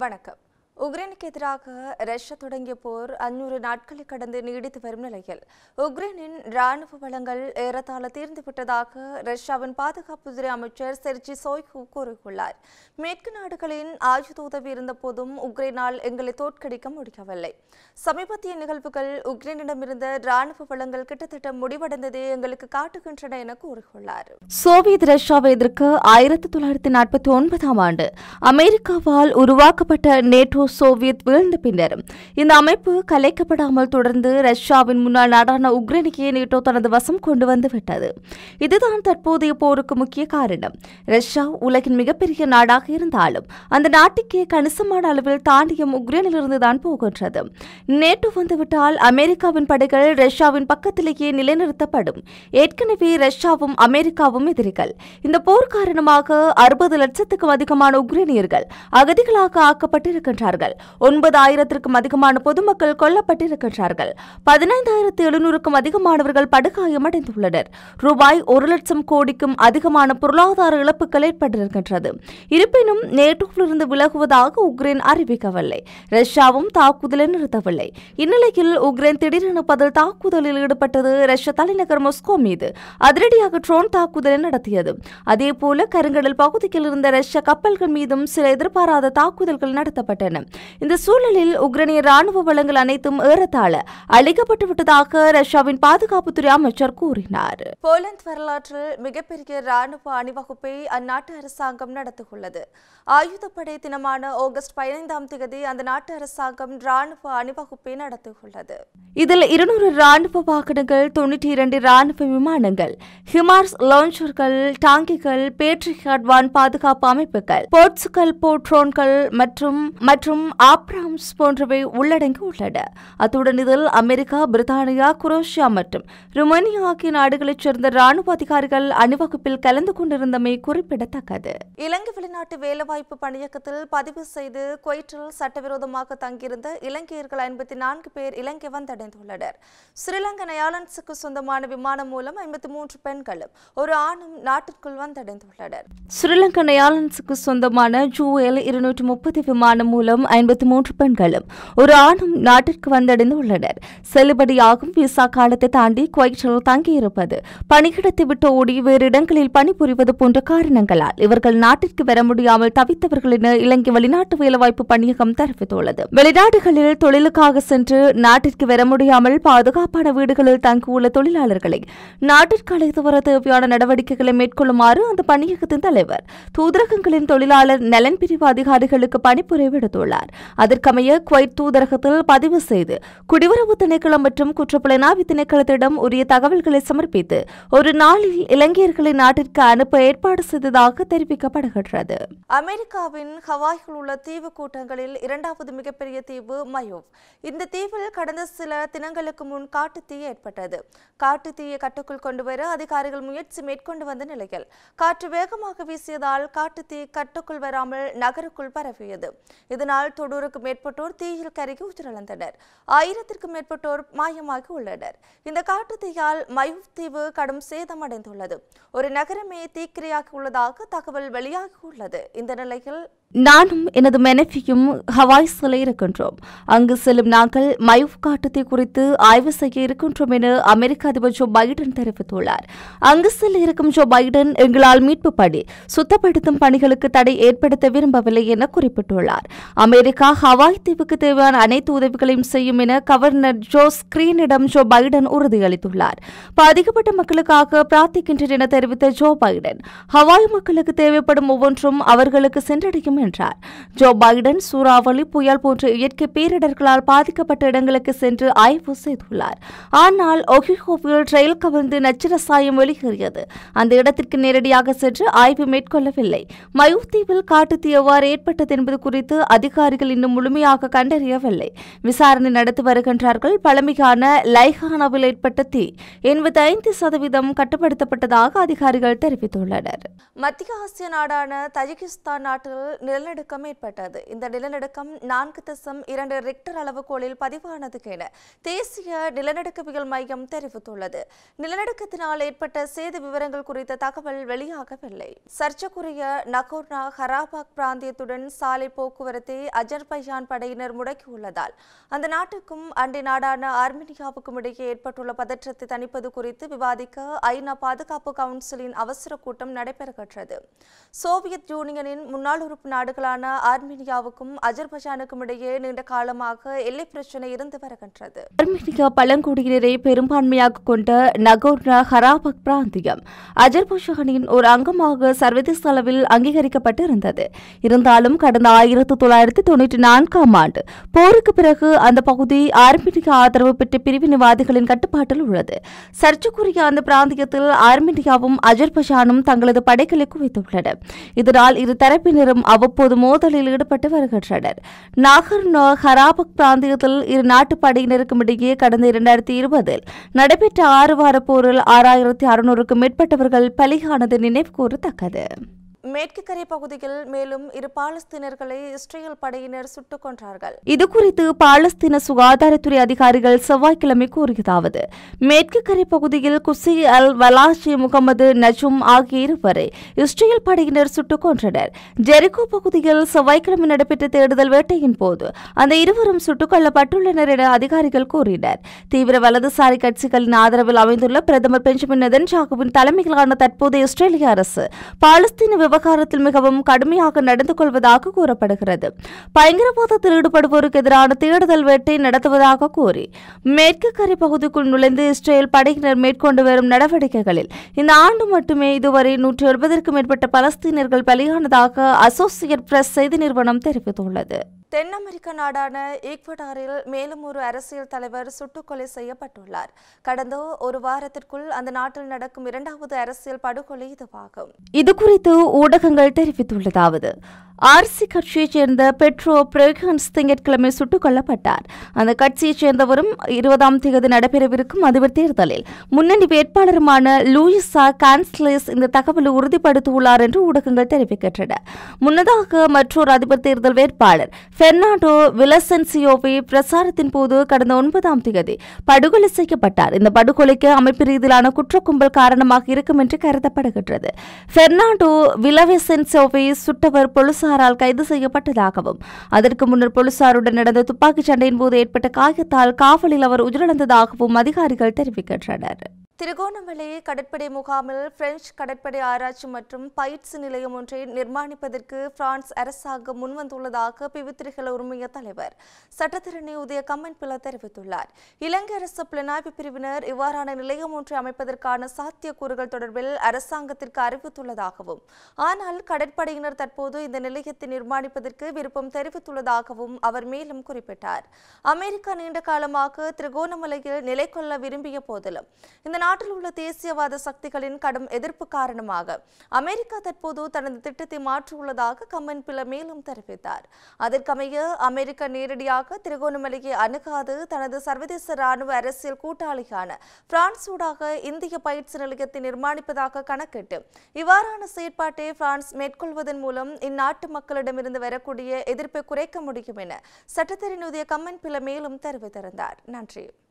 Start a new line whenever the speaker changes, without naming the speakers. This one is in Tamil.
வணக்கம். உக்ரைனுக்கு எதிராக ரஷ்யா தொடங்கிய போர் 500 நாட்களை கடந்து நீடித்து வரும் நிலையில் உக்ரைனின் ராணுவ வளங்கள் ஏறத்தாழ தீர்ந்துவிட்டதாக ரஷ்யாவின் பாதுகாப்புத்துறை அமைச்சர் செர்ஜி சோய்கு கூறியுள்ளார். மேற்கு நாடுகளின் ஆயுத உதவி இருந்த போதும் உக்ரைனால் எங்களை தோற்கடிக்க முடியவில்லை. சமீபத்திய நிகழ்வுகள் உக்ரைனிடமிருந்த ராணுவ வளங்கள் கிட்டத்தட்ட முடிவடைந்ததே எங்களுக்கு காட்டுகின்றன என கூறியுள்ளார். சோவியத் ரஷ்யாவை எதிர்க்க 1949ஆம் ஆண்டு அமெரிக்காவால் உருவாக்கப்பட்ட நேட்டோ சோவியத் வீழ்ந்த பின்னர் இந்த அமைப்பு கலைக்கப்படாமல் தொடர்ந்து ரஷ்யாவின் முன்னாள் நாடான உக்ரைனுக்கே நேட்டோ தனது வசம் கொண்டு வந்துவிட்டது. இதுதான் தற்போதைய போருக்கு முக்கிய காரணம். ரஷ்யா உலகின் மிகப்பெரிய நாடாக இருந்தாலும் அந்த நாட்டுக்கே கணிசமான அளவில் தாண்டியம் உக்ரைனிலிருந்துதான் போகின்றது. நேட்டோ வந்துவிட்டால் அமெரிக்காவின் படைகள் ரஷ்யாவின் பக்கத்திலேயே நிலைநிறுத்தப்படும். ஏற்கனவே ரஷ்யாவும் அமெரிக்காவும் எதிரிகள். இந்த போர் காரணமாக 60 லட்சத்துக்கும் அதிகமான உக்ரைனியர்கள் அகதிகளாக ஆக்கப்பட்டிருக்கின்றனர். 9,000க்கும் அதிகமான பொதுமக்கள் கொல்லப்பட்டிருக்கிறார்கள். 15,700க்கும் அதிகமானவர்கள் படுகாயமடைந்துள்ளனர். ரூபாய் 1 லட்சம் கோடிக்கும் அதிகமான பொருளாதார இழப்புகள் ஏற்பட்டிருக்கின்றது. இருப்பினும் நேட்டோவிலிருந்து விலகுவதாக உக்ரைன் அறிவிக்கவில்லை. ரஷ்யாவும் தாக்குதலை நிறுத்தவில்லை. இந்நிலையில் உக்ரைன் திடீரென பதில் தாக்குதலில் ஈடுபட்டது. ரஷ்ய தலைநகர் மாஸ்கோ மீது அதிரடியாக ட்ரோன் தாக்குதலை நடத்தியது. அதேபோல கருங்கடல் பகுதியில் இருந்த ரஷ்ய கப்பல்கள் மீதும் சில எதிர்பாராத தாக்குதல்கள் நடத்தப்பட்டன. இந்த சூழலில் உக்ரைனிய ராணுவ வளங்கள் அனைத்தும் ஏறத்தாழ அழிக்கப்பட்டுவிட்டதாக ரஷ்யாவின் பாதுகாப்புத்துறை அமைச்சர் கூறினார். போலந்து வரலாற்றில் மிகப்பெரிய ராணுவ அணிவகுப்பை அந்நாட்டு அரசாங்கம் நடத்தியுள்ளது. ஆயுதப்படை தினமான ஆகஸ்ட் 15ஆம் தேதி அந்த நாட்டு அரசாங்கம் ராணுவ அணிவகுப்பை நடத்தியுள்ளது. இதில் 200 ராணுவ வாகனங்கள், 92 ராணுவ விமானங்கள், ஹிமார்ஸ் லான்ச்சர்கள், டாங்கிகள், பேட்ரியாட் வான் பாதுகாப்பு அமைப்புகள், போர்ச்சுகல் போர் ட்ரோன்கள் மற்றும் ஆப்ராம்ஸ் போன்றவை உள்ளடங்கியுள்ளன. அத்துடன் இதில் அமெரிக்கா, பிரித்தானியா, குரோஷியா மற்றும் ருமேனியா ஆகிய நாடுகளைச் சேர்ந்த ராணுவ அதிகாரிகள் அணிவகுப்பில் கலந்து கொண்டிருந்தமை குறிப்பிடத்தக்கது. இலங்கை வெளிநாட்டு வேலைவாய்ப்பு பணியகத்தில் பதிவு செய்து குவைத்தில் சட்டவிரோதமாக தங்கியிருந்த இலங்கையர்கள் 54 பேர் இலங்கை வந்தடைந்துள்ளனர். ஸ்ரீலங்கா நயாலன்ஸுக்கு சொந்தமான விமானம் மூலம் 53 பெண்களும் ஒரு ஆணும் நாட்டிற்குள் வந்தடைந்துள்ளனர். ஸ்ரீலங்கா நயாலன்ஸுக்கு சொந்தமான ஜூஎல் 230 விமானம் மூலம் 53 பெண்களும் ஒரு ஆணும் நாட்டிற்கு வந்தடைந்துள்ளனர். செல்லுபடியாகும் விசா காலத்தை தாண்டி குவைத்தில் தங்கியிருப்பது, பணியிடத்தை விட்டு ஓடி வேறு இடங்களில் பணிபுரிவது போன்ற காரணங்களால் இவர்கள் நாட்டிற்கு வர முடியாமல் தவித்தவர்கள் என இலங்கை வெளிநாட்டு வேலைவாய்ப்பு பணியகம் தெரிவித்துள்ளது. வெளிநாடுகளில் தொழிலுக்காக சென்று நாட்டிற்கு வர முடியாமல் பாதுகாப்பான வீடுகளில் தங்கியுள்ள தொழிலாளர்களை நாட்டிற்கு அழைத்து வர தேவையான நடவடிக்கைகளை மேற்கொள்ளுமாறு அந்த பணியகத்தின் தலைவர் தூதரகங்களின் தொழிலாளர் நலன் பிரிவு அதிகாரிகளுக்கு பணிப்புரை விடுத்துள்ளார். அதற்கமைய குவைத் தூதரகத்தில் பதிவு செய்து குடிவரவு திணைக்களம் மற்றும் குற்றப்புலனாய்வு திணைக்களத்திடம் உரிய தகவல்களை சமர்ப்பித்து ஒரு நாளில் இலங்கையர்களை நாட்டிற்கு அனுப்ப ஏற்பாடு செய்ததாக தெரிவிக்கப்படுகிறது. அமெரிக்காவின் ஹவாயில் உள்ள தீவு கூட்டங்களில் 2வது மிகப்பெரிய தீவு மயோவ். இந்த தீவில் கடந்த சில தினங்களுக்கு முன் காட்டுத்தீ ஏற்பட்டது. காட்டுத்தீயை கட்டுக்குள் கொண்டுவர அதிகாரிகள் முயற்சி மேற்கொண்டு வந்த நிலையில் காற்று வேகமாக வீசியதால் காட்டுத்தீ கட்டுக்குள் வராமல் நகருக்குள் பரவியது. இதனால் 90க்கும் மேற்பட்டோர் தீயில் கருகி உயிரிழந்தனர். 1000க்கும் மேற்பட்டோர் மாயமாகி உள்ளனர். இந்த காட்டுத்தீயால் மயோவ் தீவு கடும் சேதமடைந்துள்ளது. ஒரு நகரமே தீக்கிரையாகி உள்ளதாக தகவல் வெளியாகியுள்ளது. இந்த நிலையில் நானும் எனது மனைவியும் ஹவாய் செல்ல இருக்கின்றோம். அங்கு செல்லும் நாங்கள் மயோவ் காட்டுத்தீ குறித்து ஆய்வு செய்ய இருக்கின்றோம் என அமெரிக்க அதிபர் ஜோ பைடன் தெரிவித்துள்ளார். அங்கு செல்ல இருக்கும் ஜோ பைடன் எங்களால் மீட்பு பணி, சுத்தப்படுத்தும் பணிகளுக்கு தடை ஏற்படுத்த விரும்பவில்லை என குறிப்பிட்டுள்ளார். அமெரிக்கா ஹவாய் தீவுக்கு தேவையான அனைத்து உதவிகளையும் செய்யும் என கவர்னர் ஜோ ஸ்கிரீனிடம் ஜோ பைடன் உறுதியளித்துள்ளார். பாதிக்கப்பட்ட மக்களுக்காக பிரார்த்திக்கின்றனர் என தெரிவித்த ஜோ பைடன் ஹவாய் மக்களுக்கு தேவைப்படும் ஒவ்வொன்றும் அவர்களுக்கு சென்றடையும் என்றார். ஜோ பைடன் சூறாவளி, புயல் போன்ற இயற்கை பேரிடர்களால் பாதிக்கப்பட்ட இடங்களுக்கு சென்று ஆய்வு செய்துள்ளார். ஆனால் ஒஹியோவில் ரயில் கவிழ்ந்து நச்சுரசாயம் வெளியேறியது. அந்த இடத்திற்கு நேரடியாக சென்று ஆய்வு மேற்கொள்ளவில்லை. மயோவ் தீவில் காட்டுத்தீ எவ்வாறு ஏற்பட்டது என்பது குறித்து அதிகாரிகள் இன்னும் முழுமையாக கண்டறியவில்லை. விசாரணை நடத்தி வருகின்றார்கள். பழமையான லைஹானாவில் ஏற்பட்ட தீ 85% கட்டுப்படுத்தப்பட்டதாக அதிகாரிகள் தெரிவித்துள்ளனர். மத்திய ஆசிய நாடான தஜிகிஸ்தான் நாட்டில் நிலநடுக்கம் ஏற்பட்டது. இந்த நிலநடுக்கம் 4.2 ரிக்டர் அளவுகோலில் பதிவானது என தேசிய நிலநடுக்கவியல் மையம் தெரிவித்துள்ளது. நிலநடுக்கத்தினால் ஏற்பட்ட சேத விவரங்கள் குறித்த தகவல் வெளியாகவில்லை. சர்ச்சைக்குரிய நகோர்னோ கராபாக் பிராந்தியத்துடன் சாலை போக்குவரத்தை அஜர்பைஜான் படையினர் முடக்கியுள்ளதால் அந்த நாட்டுக்கும் அண்டை நாடான ஆர்மீனியாவுக்கும் இடையே ஏற்பட்டுள்ள பதற்றத்தை தணிப்பது குறித்து விவாதிக்க ஐநா பாதுகாப்பு கவுன்சிலின் அவசர கூட்டம் நடைபெறுகிறது. சோவியத் யூனியனின் முன்னாள் உறுப்பு நாடுகளான ஆர்மீனியாவுக்கும் அஜர்பைஜானுக்கும் இடையே நீண்ட காலமாக எல்லை பிரச்சினை இருந்து வருகின்றது. ஆர்மீனியா பழங்குடியினரை பெரும்பான்மையாக கொண்ட நகோர்னோ கராபாக் பிராந்தியம் அஜர்பைஜானின் ஒரு அங்கமாக சர்வதேச அளவில் அங்கீகரிக்கப்பட்டிருந்தது. இருந்தாலும் கடந்த 1994ஆம் ஆண்டு போருக்கு பிறகு அந்த பகுதி ஆர்மீனியா ஆதரவு பெற்ற பிரிவினைவாதிகளின் கட்டுப்பாட்டில் உள்ளது. சர்ச்சைக்குரிய அந்த பிராந்தியத்தில் ஆர்மீனியாவும் அஜர்பைஜானும் தங்களது படைகளை குவித்துள்ளன. இதனால் இரு தரப்பினரும் அவ்வப்போது மோதலில் ஈடுபட்டு வருகின்றனர். நகோர்னோ கராபாக் பிராந்தியத்தில் இரு நாட்டு படையினருக்கும் இடையே கடந்த 2020இல் நடைபெற்ற 6 வார போரில் 6600க்கும் மேற்பட்டவர்கள் பலியானது நினைவு கூறத்தக்கது. மேற்கு கரை பகுதியில் மேலும் 2 பாலஸ்தீனர்களை இஸ்ரேல் படையினர் சுட்டுக் கொன்றார்கள். இதுகுறித்து பாலஸ்தீன சுகாதாரத்துறை அதிகாரிகள் செவ்வாய்க்கிழமை கூறியதாவது: மேற்கு கரை பகுதியில் குசி அல் வலாஷி முகமது நஜும் ஆகிய இருவரை இஸ்ரேல் படையினர் சுட்டுக் கொன்றனர். ஜெரிகோ பகுதியில் செவ்வாய்க்கிழமை நடைபெற்ற தேடுதல் வேட்டையின் போது அந்த இருவரும் சுட்டுக் கொல்லப்பட்டுள்ளனர் என அதிகாரிகள் கூறினர். தீவிர வலதுசாரி கட்சிகளின் ஆதரவில் அமைந்துள்ள பிரதமர் பெஞ்சமின் நெதன்யாகுவின் தலைமையிலான தற்போதைய இஸ்ரேலிய அரசு பாலஸ்தீன விவகாரத்தில் மிகவும் கடுமையாக நடந்து கொள்வதாக கூறப்படுகிறது. பயங்கரவாதத்தில் ஈடுபடுவோருக்கு எதிரான தேடுதல் வேட்டை நடத்துவதாக கூறி மேற்கு கரை பகுதிக்குள் நுழைந்து இஸ்ரேல் படையினர் மேற்கொண்டு வரும் நடவடிக்கைகளில் இந்த ஆண்டு மட்டுமே இதுவரை 170க்கும் மேற்பட்ட பலஸ்தீனர்கள் பலியானதாக அசோசியேட் பிரஸ் செய்தி நிறுவனம் தெரிவித்துள்ளது. தென் அமெரிக்க நாடான ஈக்வடாரில் மேலும் ஒரு அரசியல் தலைவர் சுட்டுக் கொலை செய்யப்பட்டுள்ளார். கடந்த ஒரு வாரத்திற்குள் அந்த நாட்டில் நடக்கும் 2வது அரசியல் படுகொலை இதுவாகும். இதுகுறித்து ஊடகங்கள் தெரிவித்துள்ளதாவது: ஆர்சி கட்சியைச் சேர்ந்த பெட்ரோ பிரேகன்ஸ் திங்கட்கிழமை சுட்டுக் கொல்லப்பட்டார். அந்த கட்சியைச் சேர்ந்தவரும் 20ஆம் தேதி நடைபெறவிருக்கும் அதிபர் தேர்தலில் முன்னணி வேட்பாளருமான லூயிசா கான்ஸ்லேஸ் இந்த தகவலை உறுதிப்படுத்தியுள்ளார் என்று ஊடகங்கள் தெரிவிக்கின்றன. முன்னதாக மற்றொரு அதிபர் தேர்தல் வேட்பாளர் பெர்னாண்டோ விலசென்சியோவை பிரச்சாரத்தின் போது கடந்த 9ஆம் தேதி படுகொலை செய்யப்பட்டார். இந்த படுகொலைக்கு அமைப்பு ரீதியிலான குற்ற கும்பல் காரணமாக இருக்கும் என்று கருதப்படுகின்றது. பெர்னாண்டோ விலசென்சியோவை சுட்டவர் போலீசாரால் கைது செய்யப்பட்டதாகவும் அதற்கு முன்னர் போலீசாருடன் நடந்த துப்பாக்கிச் சண்டையின் போது ஏற்பட்ட காயத்தால் காவலில் அவர் உயிரிழந்ததாகவும் அதிகாரிகள் தெரிவிக்கின்றனர். திருகோணமலை கடற்படை முகாமில் பிரெஞ்சு கடற்படை ஆராய்ச்சி மற்றும் பயிற்சி நிலையம் ஒன்றை நிர்மாணிப்பதற்கு பிரான்ஸ் அரசாங்கம் முன்வந்துள்ளதாக பிவித்திரிகல உரிமைய தலைவர் சட்டத்தரணி உதய கம்மன்பில தெரிவித்துள்ளார். இலங்கை அரசு புலனாய்வு பிரிவினர் இவ்வாறான நிலையம் ஒன்றை அமைப்பதற்கான சாத்தியக்கூறுகள் தொடர்பில் அரசாங்கத்திற்கு அறிவித்துள்ளதாகவும் ஆனால் கடற்படையினர் தற்போது இந்த நிலையத்தை நிர்மாணிப்பதற்கு விருப்பம் தெரிவித்துள்ளதாகவும் அவர் மேலும் குறிப்பிட்டார். அமெரிக்கா நீண்ட காலமாக திருகோணமலையில் நிலை கொள்ள விரும்பிய போதிலும் இந்த நாட்டில் உள்ள தேசியவாத சக்திகளின் கடும் எதிர்ப்பு காரணமாக அமெரிக்கா தற்போது தனது திட்டத்தை மாற்றியுள்ளதாக கம்மன்பில மேலும் தெரிவித்தார். அதற்கமைய அமெரிக்கா நேரடியாக திருகோணமலையை அணுகாது தனது சர்வதேச ராணுவ அரசியல் கூட்டாளியான பிரான்ஸ் ஊடாக இந்திய பயிற்சி நிலையத்தை நிர்மாணிப்பதாக கணக்கிட்டு இவ்வாறான செயற்பாட்டை பிரான்ஸ் மேற்கொள்வதன் மூலம் இந்நாட்டு மக்களிடமிருந்து வரக்கூடிய எதிர்ப்பை குறைக்க முடியும் என சட்டத்தரணி உதய கம்மன்பில மேலும் தெரிவித்திருந்தார். நன்றி.